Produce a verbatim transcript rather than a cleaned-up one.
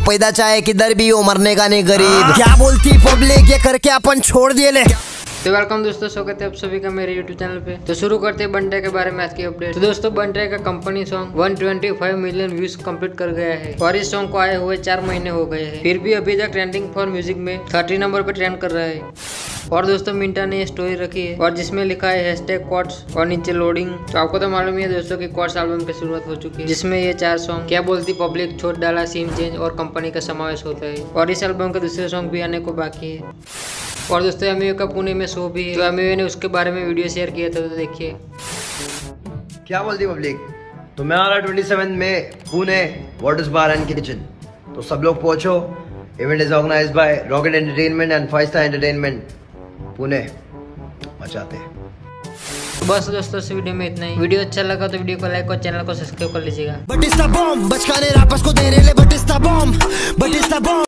पैदा चाहे किधर भी हो, मरने का नहीं गरीब। क्या बोलती पब्लिक, ये करके अपन छोड़ दिए ले। तो वेलकम दोस्तों, स्वागत है आप सभी का मेरे यूट्यूब चैनल पे। तो शुरू करते हैं बंटे के बारे में आज की अपडेट। तो दोस्तों बंटे का कंपनी सॉन्ग एक सौ पच्चीस मिलियन व्यूज कंप्लीट कर गया है और इस सॉन्ग को आए हुए चार महीने हो गए हैं, फिर भी अभी तक ट्रेंडिंग फॉर म्यूजिक में थर्टी नंबर पे ट्रेंड कर रहा है। और दोस्तों मिंटा ने स्टोरी रखी है और जिसमें लिखा है हैशटैग क्वार्ट्स और नीचे लोडिंग। तो आपको तो मालूम ही है दोस्तों कि क्वार्ट्स एल्बम की शुरुआत हो चुकी है, जिसमें ये चार सॉन्ग क्या बोलती पब्लिक, छोड़ डाला, सीन चेंज और कंपनी का समावेश होता है। और इस एल्बम के दूसरे सॉन्ग भी आने को बाकी है। और दोस्तों एम का पुणे में शो भी है, तो एम ने उसके बारे में वीडियो शेयर किया था, तो देखिए। क्या बोलती पब्लिक, तो मैं आ रहा सत्ताईस में Pune waters bar and kitchen, तो सब लोग पहुंचो। Event is organised by rocket entertainment and five star entertainment Pune. मचाते हैं। बस दोस्तों इस वीडियो में इतना ही। वीडियो अच्छा लगा तो वीडियो को लाइक और चैनल को सब्सक्राइब कर लीजिएगा। बटिस्ता बॉम्ब बचकाने रापस को दे रहे ले बटिस्ता बॉम्ब बटिस्ता बॉम्ब।